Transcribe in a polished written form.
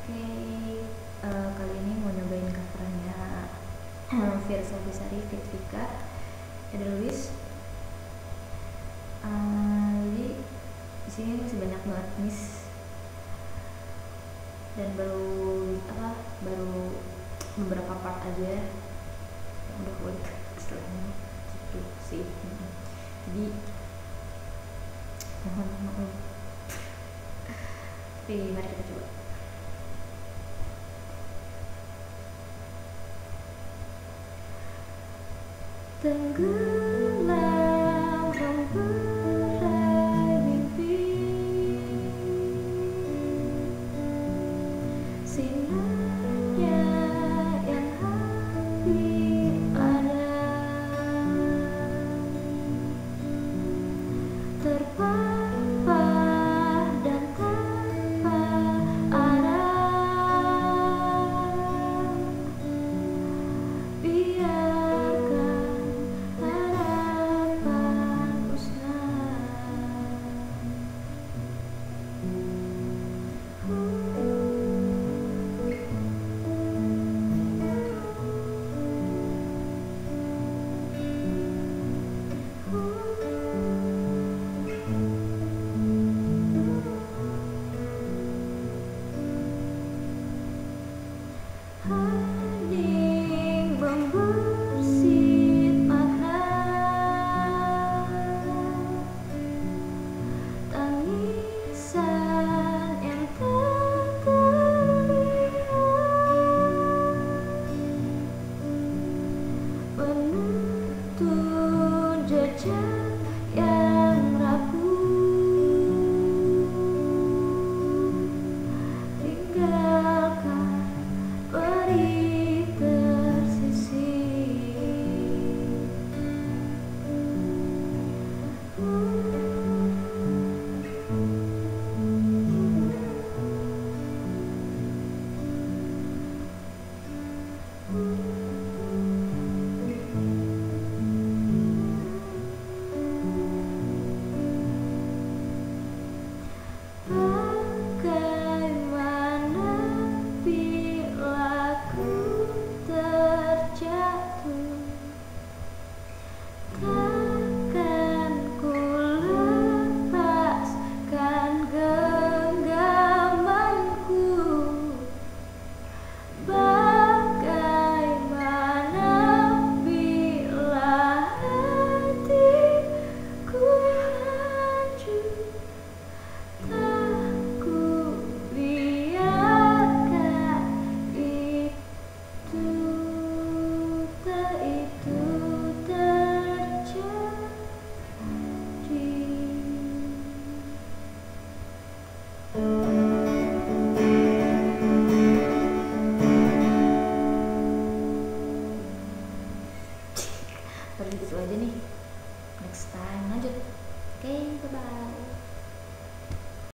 Oke, kali ini mau nyobain covernya Firsa Besari Fit Vika Eda Lewis. Jadi di sini masih banyak banget miss dan baru beberapa part aja yang udah klik setelahnya gitu sih. Jadi mohon maaf. Tapi mari kita coba. Tenggelam memberai mimpi, sinarnya yang hampir ada, terpampang dan tanpa arah. Biarkan harapan musnah. Hening membersit makna, tangisan yang tak terlihat, penuntun jejak yang rapuh. Tinggalkan perih tersisih. Bagaimana bila ku terjatuh, takkan ku lepaskan genggamanku. Bagaimana bila hatiku hancur, tak ku biarkan itu terjadi. Baru gitu aja nih. Next time lanjut. Oke, bye bye.